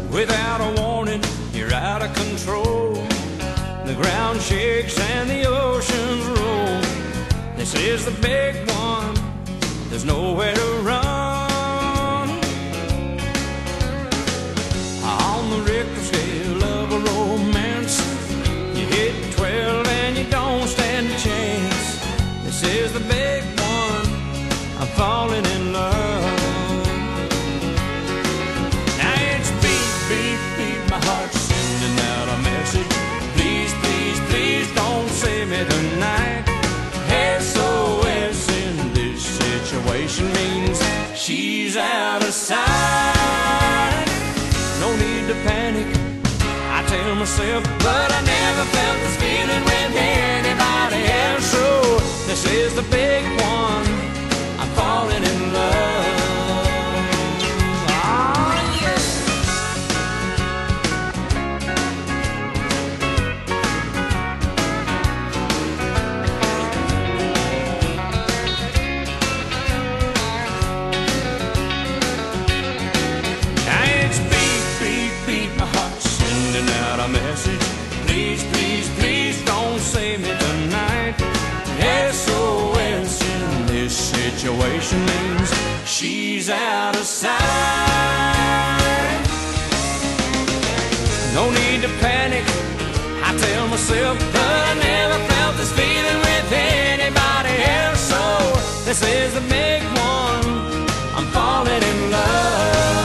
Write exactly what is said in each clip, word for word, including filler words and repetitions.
Without a warning, you're out of control. The ground shakes and the oceans roll. This is the big one, there's nowhere to run. On the Richter scale of a romance, you hit twelve and you don't stand a chance. This is the big one, I'm falling in love. Now it's beat, beat, beat, my heart's sending out a message. Please, please, please don't save me tonight. S O S in this situation means she's out of sight. No need to panic, I tell myself, but I never felt this feeling with anybody else. So this is the big one, I'm falling in love. Message. Please, please, please don't save me tonight. S O S in this situation means she's out of sight. No need to panic, I tell myself, but I never felt this feeling with anybody else. So this is the big one, I'm falling in love.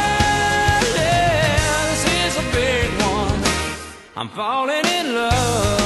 I'm falling in love.